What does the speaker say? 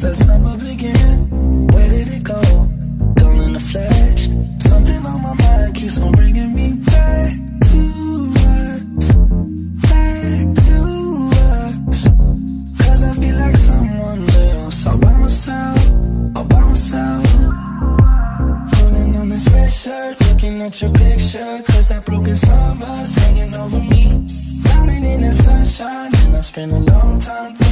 the summer begin? Where did it go? Gone in a flash. Something on my mind keeps on bringing me back to us, back to us. Cause I feel like someone else, all by myself, all by myself. Pulling on this red shirt, looking at your picture. Cause that broken summer's hanging over me. Drowning in the sunshine, and I spent a long time